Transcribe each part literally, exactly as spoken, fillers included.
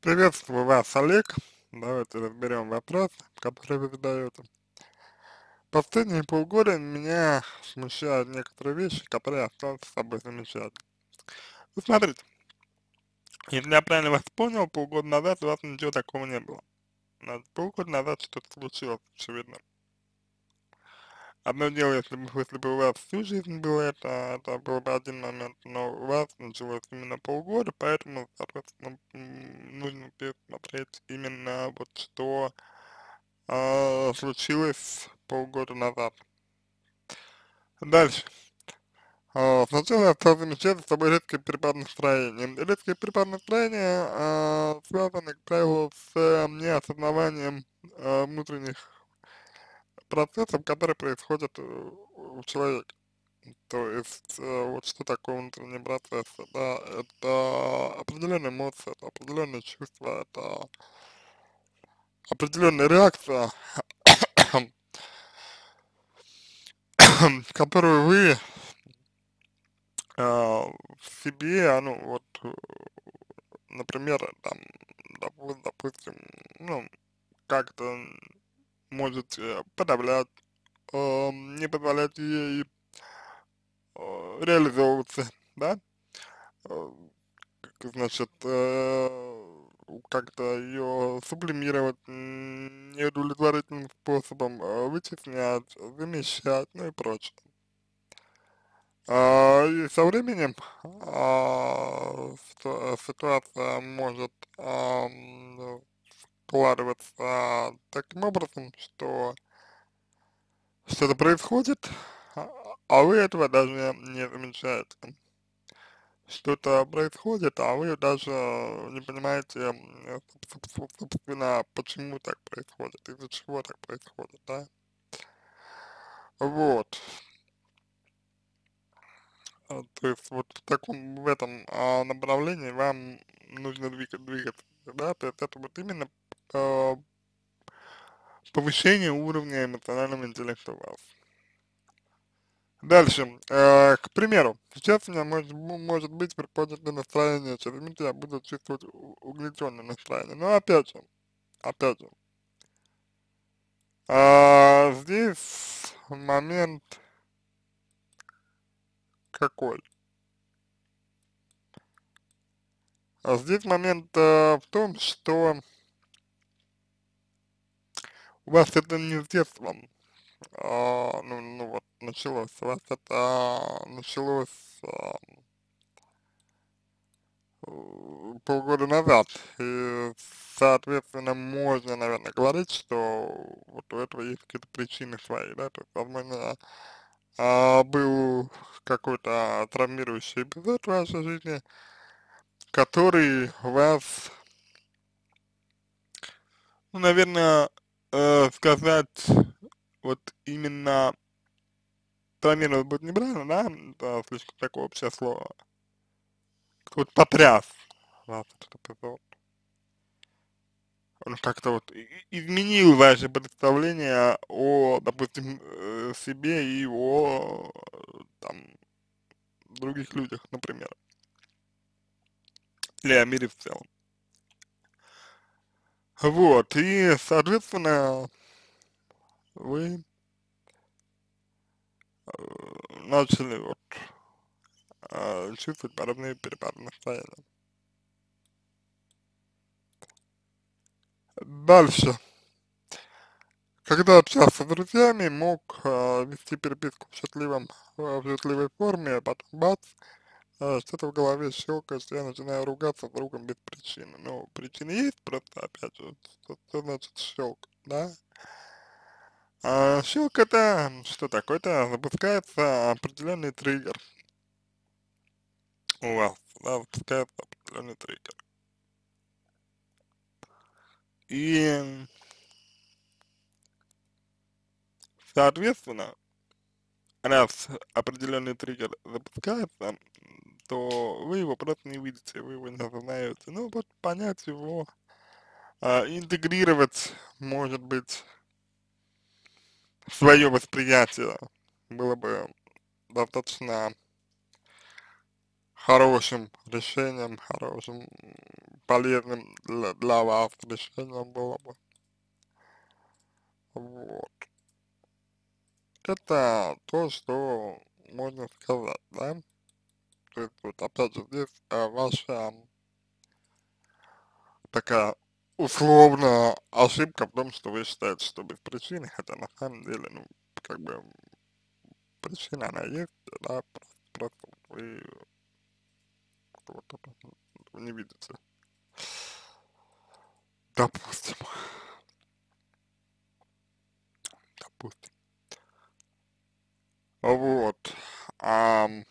Приветствую вас, Олег. Давайте разберем вопрос, который вы задаете. Последние полгода меня смущают некоторые вещи, которые остались с собой замечать. Ну, смотрите, если я правильно вас понял, полгода назад у вас ничего такого не было. Значит, полгода назад что-то случилось, очевидно. Одно дело, если бы, если бы у вас всю жизнь было это, это был бы один момент, но у вас началось именно полгода, поэтому, соответственно, м, нужно пересмотреть именно вот что а, случилось полгода назад. Дальше. А, сначала я стал замечать за собой резкий перепад настроения. Резкий перепад настроения а, связан, как правило, с а, неосознаванием а, внутренних процессов, которые происходят э, у человека. То есть, э, вот что такое внутренний процесс? Да, это определенные эмоции, это определенные чувства, это определенная реакция, которую вы а, в себе, а, ну вот, э, например, там, допу- допустим, ну, как-то можете подавлять, э, не позволять ей э, реализовываться, да, Э, как, значит, э, как-то ее сублимировать м, неудовлетворительным способом, э, вытеснять, замещать, ну и прочее. А, и со временем а, ситу- ситуация может ам, складываться таким образом, что что-то происходит, а а вы этого даже не замечаете. Что-то происходит, а вы даже не понимаете, м, соб- соб- собственно, почему так происходит, из-за чего так происходит, да. Вот. А, то есть вот в таком, в этом а, направлении вам нужно двигаться, двигаться, да, то есть это вот именно а, повышение уровня эмоционального интеллекта у вас. Дальше, э, к примеру, сейчас у меня может, м- может быть приподнятое настроение, через минуту я буду чувствовать у- угнетенное настроение. Но опять же, опять же, а, здесь момент какой? А здесь момент э, в том, что у вас это не с детства, а, ну, ну вот началось, у вас это началось а, э, полгода назад, и, соответственно, можно, наверное, говорить, что вот у этого есть какие-то причины свои, да, то есть, возможно, а, был какой-то травмирующий эпизод в вашей жизни, который вас, ну, наверное, э, сказать, вот именно травмировать будет неправильно, да, это слишком такое общее слово, вот потряс вас этот эпизод. Он как-то вот и- и- изменил ваше представление о, допустим, э, себе и о, э, там, других людях, например, или о мире в целом. Вот, и, соответственно, вы э, начали вот э, чувствовать подобные перепады настроения. Дальше. Когда общался с друзьями, мог э, вести переписку в шутливом, э, в шутливой форме, а потом бац, э, что-то в голове щелкает, что я начинаю ругаться с другом без причины. Ну, причины есть, просто, опять же, что, что значит щелк, да? А щелк это что такое? Это запускается определенный триггер у вас, да, запускается определенный триггер. И, соответственно, раз определенный триггер запускается, то вы его просто не видите, вы его не осознаете. Ну, вот понять его, а, интегрировать, может быть, в свое восприятие было бы достаточно хорошим решением, хорошим полезным для, для вас решением было бы. Вот. Это то, что можно сказать, да? То есть, вот опять же, здесь э, ваша такая условная ошибка в том, что вы считаете, что без причины, хотя на самом деле, ну, как бы причина она есть, да, просто, просто вот вы вот это вы не видите, допустим, допустим. Вот. Ам,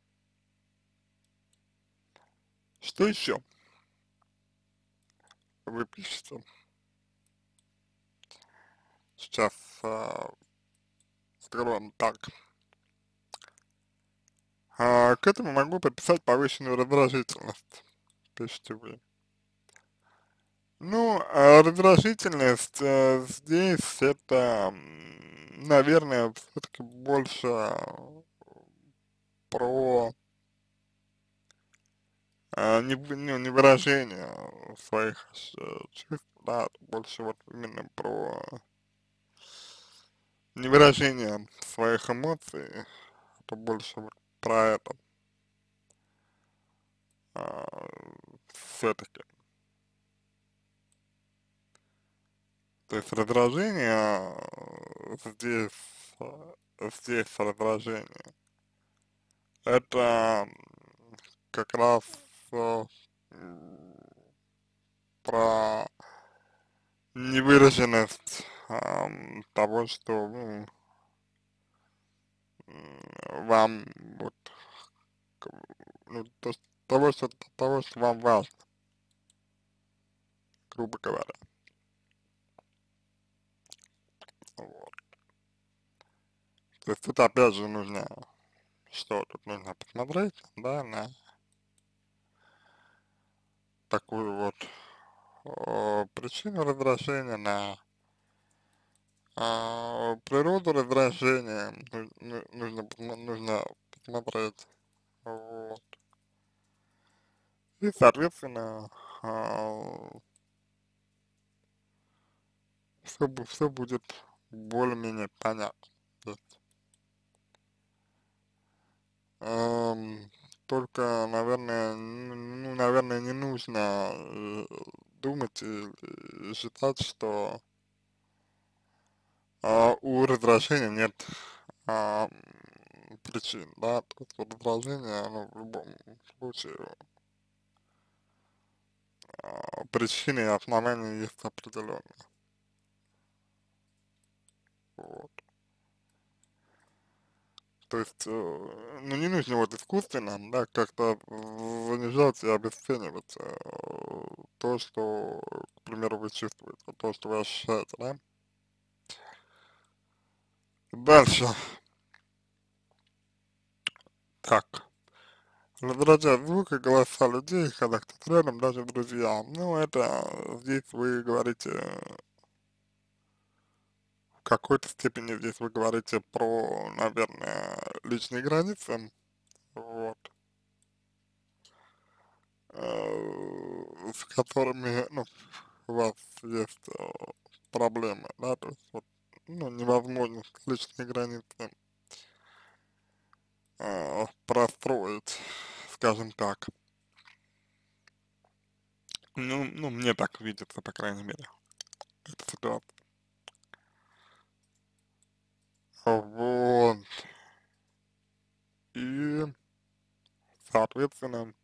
что еще вы пишете? Сейчас а, скажем так. А, к этому могу подписать повышенную раздражительность, пишите вы. Ну, а раздражительность э, здесь это, м, наверное, все-таки больше про а, не, вы- ну, не выражение своих э, чувств, да, больше вот именно про не выражение своих эмоций, это больше вот про это все-таки. То есть раздражение э, здесь, э, здесь раздражение. Это м, как раз э, м, про невыраженность ам, того, что ну, м, вам вот, к- ну, то, что- того, что, того, что вам важно, грубо говоря. Вот. То есть тут опять же нужно, что тут нужно посмотреть, да, на такую вот о, причину раздражения, на а, природу раздражения ну- ну- нужно, посмо- нужно посмотреть, вот. И, соответственно, все, все будет более-менее понятно. То есть, ам, только, наверное, н- ну, наверное, не нужно э, думать и, и считать, что а, у раздражения нет а, причин, да, то есть у раздражения, оно в любом случае а, причины и основания есть определенные, вот. То есть, э, ну, не нужно вот искусственно, да, как-то занижать и обесценивать э, то, что, к примеру, вы чувствуете, то, что вы ощущаете, да. Дальше, так, раздражает звук и голоса людей, когда кто-то рядом, даже друзья. Ну, это здесь вы говорите, в какой-то степени здесь вы говорите про, наверное, личные границы, вот, э, с которыми, ну, у вас есть э, проблемы, да, то есть вот, ну, невозможность личные границы э, простроить, скажем так. Ну, ну, мне так видится, по крайней мере, эта ситуация. Вот, и, соответственно,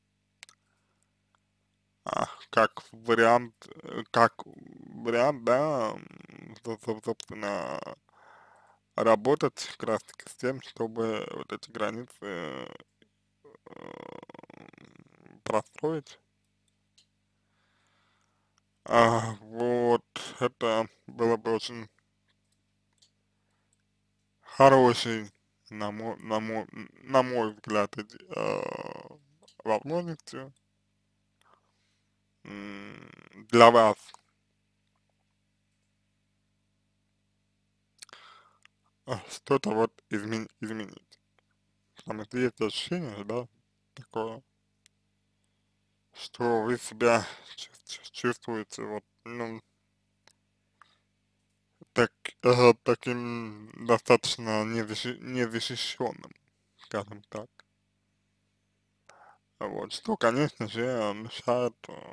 а, как вариант, э, как вариант, да, м, со- со- собственно, работать как раз таки с тем, чтобы вот эти границы э, простроить. А, вот, это было бы очень хороший, на мой, на мой, на мой взгляд, иде- а, возможностью м, для вас а, что-то вот измен- изменить. Потому что есть ощущение, да, такое, что вы себя чувс- чувствуете вот, ну, так, э, таким достаточно незащи- незащищенным, скажем так. Вот, что, конечно же, мешает э,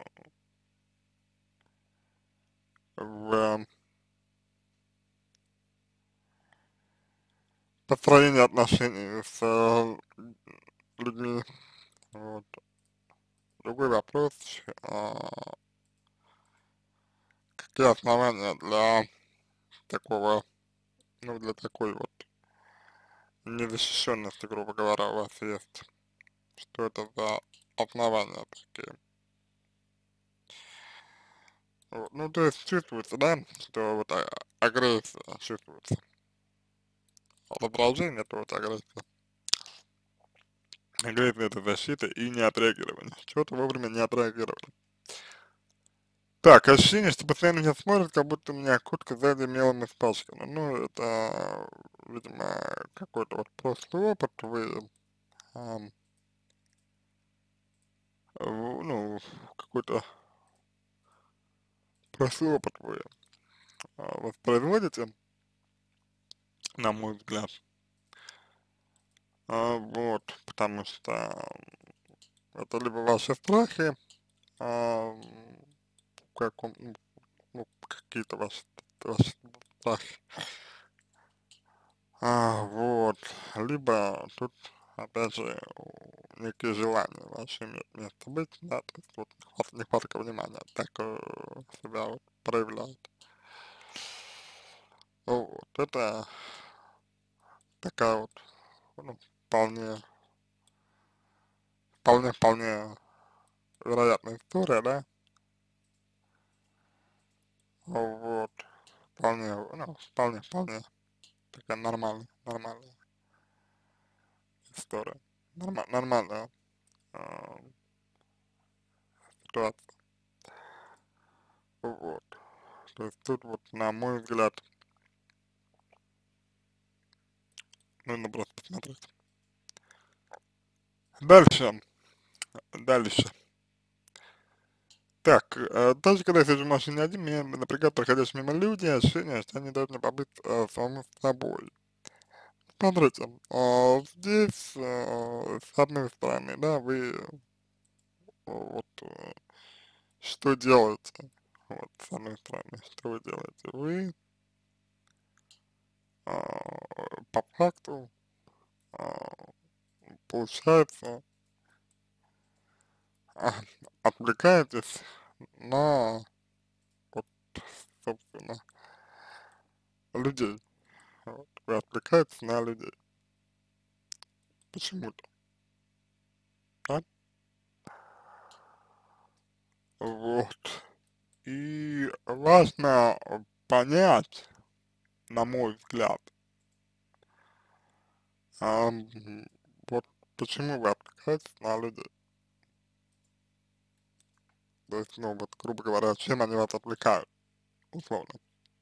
в построении отношений с э, людьми. Вот. Другой вопрос, а, какие основания для такого, ну, для такой вот незащищенности, грубо говоря, у вас есть? Что это за основания такие? Вот. Ну, то есть чувствуется, да, что вот а- агрессия чувствуется, раздражение это вот агрессия. Агрессия это защита и неотреагирование. Чего-то вовремя не отреагировали. Так, ощущение, что постоянно меня смотрят, как будто у меня куртка сзади мелом испачкана. Ну, это, видимо, какой-то вот прошлый опыт. Вы, ам, в- ну, какой-то прошлый опыт вы а, воспроизводите, на мой взгляд. А, вот, потому что это либо ваши страхи, ам, как он, ну, ну, какие-то ваши, ваши страхи. А, вот, либо тут, опять же, у- некие желания ваши имеют место быть, да, то есть вот нехват- нехватка внимания так э, себя вот проявляет. Вот, это такая вот, ну, вполне, вполне, вполне вероятная история, да, вот, вполне, ну, вполне, вполне такая нормальная, нормальная история, норма, нормальная э, ситуация, вот, то есть тут вот, на мой взгляд, нужно просто посмотреть. Дальше, дальше. Так, э, даже когда я сижу в машине один, меня напрягают проходящие мимо люди, ощущение, что они должны побыть э, самому собой. Смотрите, а, здесь, э, с одной стороны, да, вы э, вот э, что делаете? Вот, с одной стороны, что вы делаете? Вы а, по факту, а, получается, а, отвлекаетесь на, вот, собственно, людей. Вот, вы отвлекаетесь на людей почему-то, да? Вот. И важно понять, на мой взгляд, ам, вот почему вы отвлекаетесь на людей. То есть, ну вот, грубо говоря, чем они вас отвлекают, условно.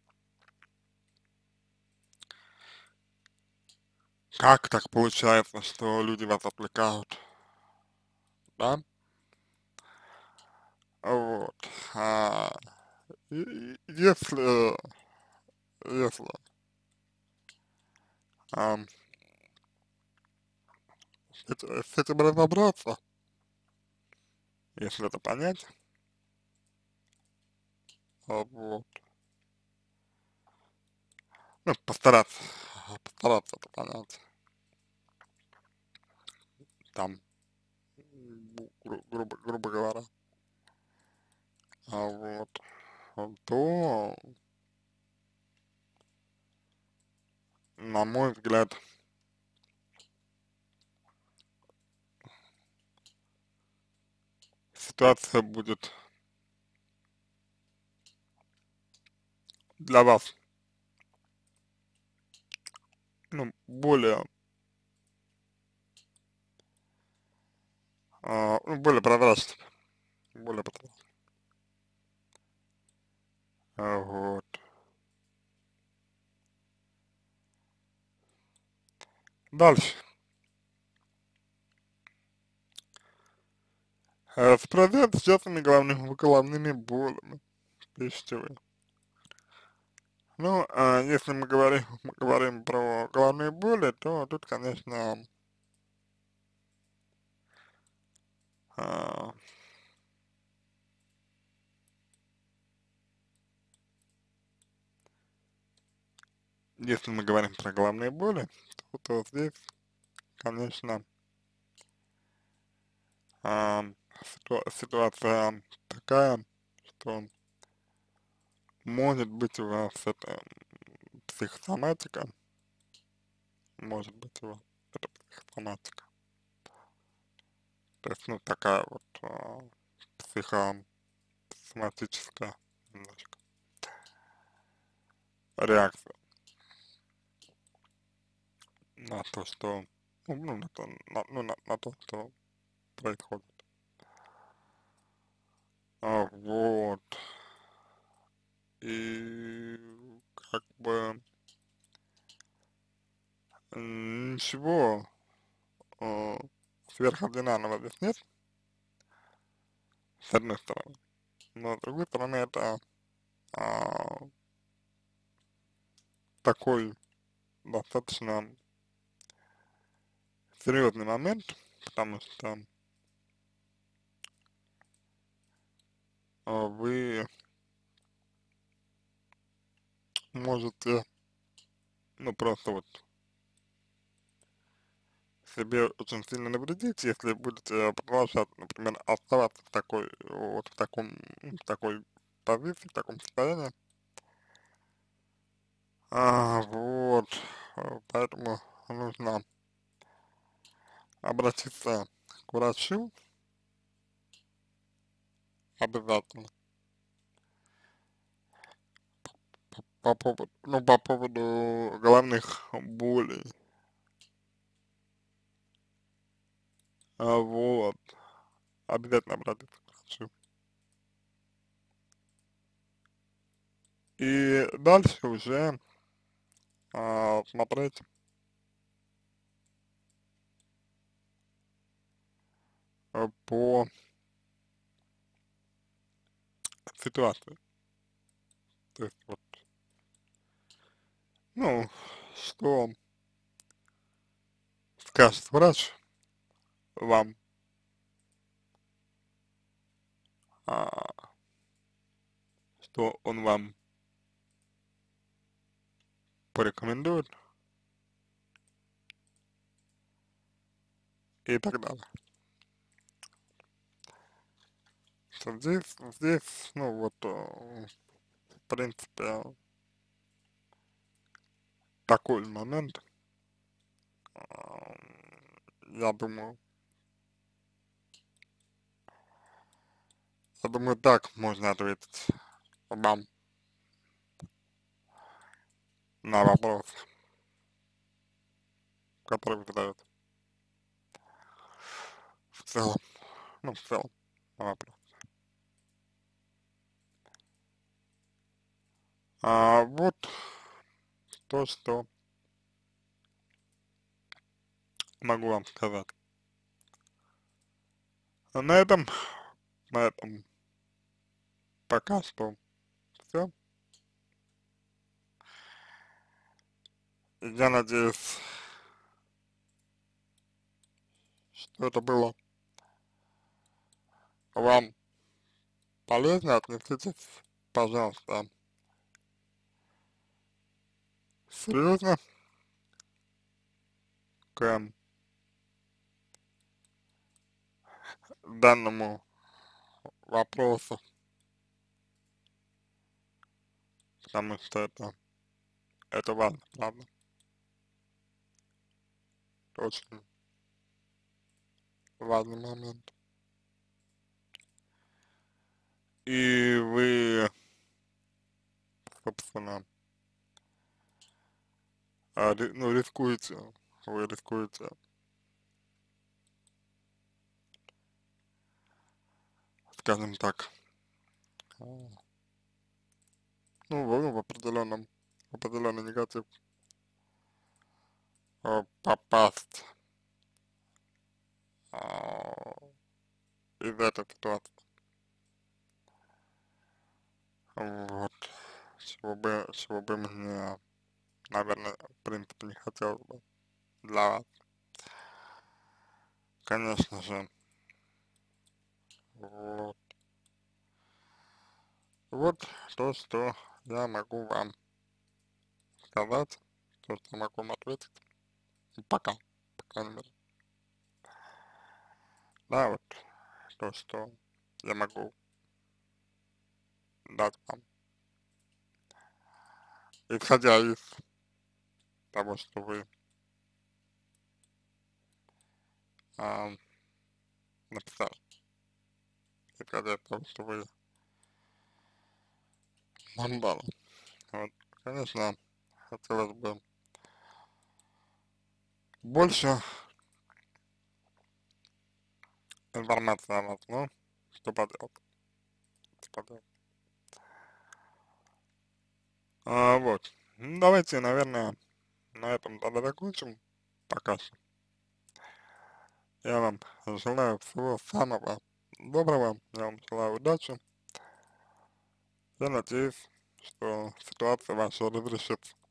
Как так получается, что люди вас отвлекают, да? Вот. А, и- и если, если ам, с эти- с этим разобраться, если это понять, а, вот, ну, постараться, постараться это понять, там, гру- гру- грубо, грубо говоря, а, вот, а, то, на мой взгляд, ситуация будет для вас, ну, более, а, ну, более прозрачной, более прозрачной. А, вот. Дальше. справляться с частыми головными, головными болями, пишите вы. Ну, а если мы говорим, мы говорим про головные боли, то тут, конечно, а, если мы говорим про головные боли, то, то здесь, конечно, а, ситу- ситуация такая, что может быть у вас это психосоматика, может быть у вас это психосоматика. То есть, ну, такая вот а, психосоматическая немножко реакция на то, что, ну, ну, на то, на, ну, на, на то, что происходит. А, вот. И как бы м, ничего э, сверхординарного здесь нет, с одной стороны. Но с другой стороны, это а, такой достаточно серьезный момент, потому что а, вы можете, ну, просто вот себе очень сильно навредить, если будете продолжать, например, оставаться в такой, вот в таком, в такой позиции, в таком состоянии. А, вот, э, поэтому нужно обратиться к врачу обязательно по поводу, ну, по поводу головных болей. А, вот, обязательно обратиться к врачу. И дальше уже а, смотреть э, по ситуации. То есть вот, ну, что скажет врач вам, а, что он вам порекомендует и так далее. Что здесь, здесь, ну вот, э, в принципе, такой момент, а, я думаю, я думаю, так можно ответить вам на вопрос, который вы задаете. В целом, ну, в целом, на вопрос. А вот то, что могу вам сказать. А на этом, на этом пока что все. Я надеюсь, что это было вам полезно. Отнеситесь, пожалуйста, серьезно к данному вопросу, потому что это, это важно, правда, очень важный момент. И вы, собственно, а, ри- ну, рискуете, вы рискуете, скажем так, а, ну, в, в определенном, в определенный негатив а, попасть, а, из этой ситуации. Вот. Чего бы, чего бы мне, наверное, в принципе, не хотелось бы для вас. Конечно же, вот. Вот то, что я могу вам сказать, то, что могу вам ответить. Пока, по крайней мере. Да, вот то, что я могу дать вам, исходя из того, что вы а, написали, исходя из того, что вы mandala. Вот, конечно, хотелось бы больше информации о вас, но что поделать, что поделать. А, вот, ну, давайте, наверное, на этом тогда закончим пока что. Я вам желаю всего самого доброго, я вам желаю удачи. Я надеюсь, что ситуация ваша разрешится.